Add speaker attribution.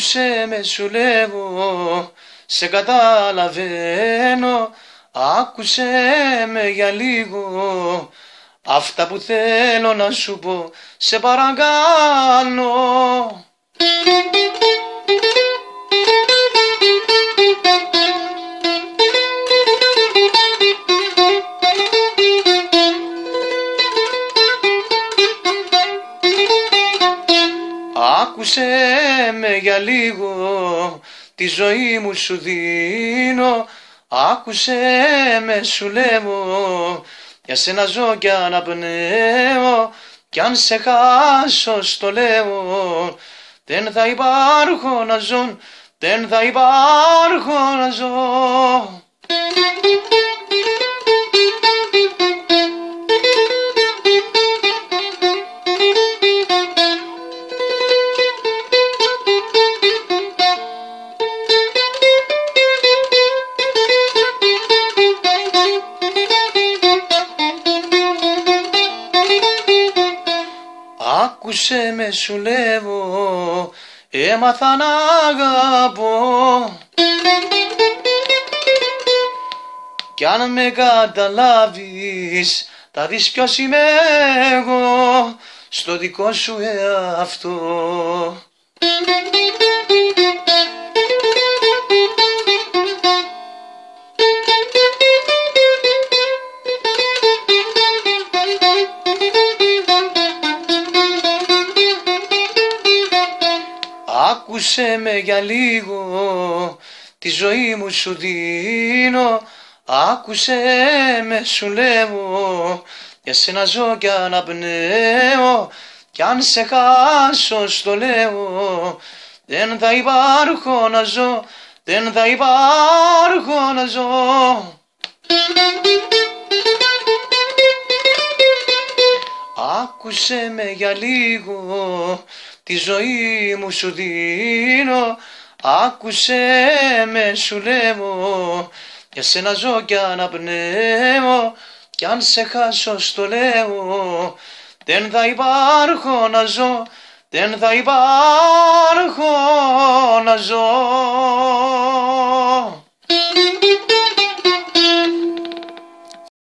Speaker 1: Άκουσε με σου λέγω, σε καταλαβαίνω, άκουσε με για λίγο, αυτά που θέλω να σου πω, σε παρακαλώ. Άκουσε με για λίγο, τη ζωή μου σου δίνω. Άκουσε με σου λέω, για σένα ζω κι αναπνέω. Κι αν σε χάσω στο λέω, δεν θα υπάρχω να ζω, δεν θα υπάρχω να ζω. Άκουσε με σου λέω, έμαθα να αγαπώ. Κι αν με καταλάβεις, θα δεις ποιος είμαι εγώ στο δικό σου εαυτό. Άκουσε με για λίγο, τη ζωή μου σου δίνω. Άκουσε με σου λέω, για σένα ζω κι αναπνέω. Κι αν σε χάσω στο λέω, δεν θα υπάρχω να ζω, δεν θα υπάρχω να ζω. Άκουσε με για λίγο, τη ζωή μου σου δίνω. Άκουσε με σου λέω, για σένα ζω κι αναπνέω. Κι αν σε χάσω στο λέω, δεν θα υπάρχω να ζω, δεν θα υπάρχω να ζω.